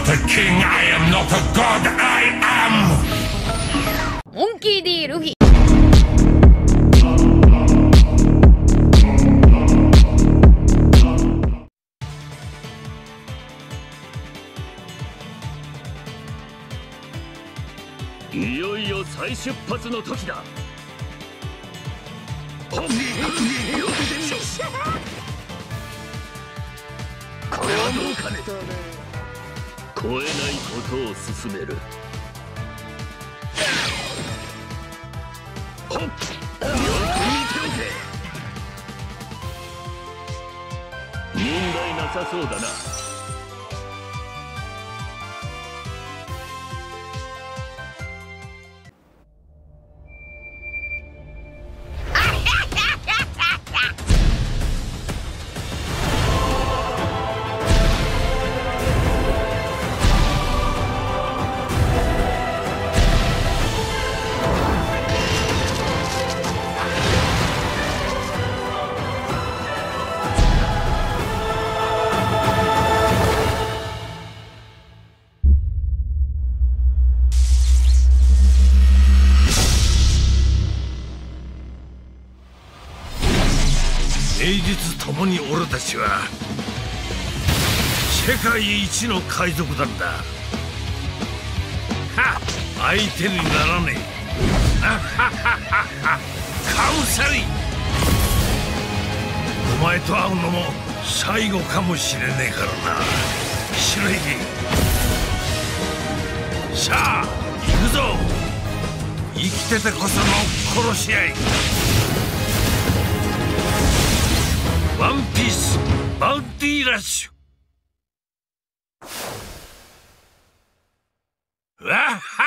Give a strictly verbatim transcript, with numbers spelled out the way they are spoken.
not a king, I am not a god, I am! モンキー D ルフィ。 いよいよ再出発の時だ。これはどうかね。超えないことを進める。ほっ、よく見ておけ。問題なさそうだな。 名実ともに俺たちは世界一の海賊団だ。はっ、相手にならねえ。ははははカムサリ、お前と会うのも最後かもしれねえからな、白ひげ。さあ行くぞ、生きててこその殺し合い。ワンピースバウンティーラッシュ。わっは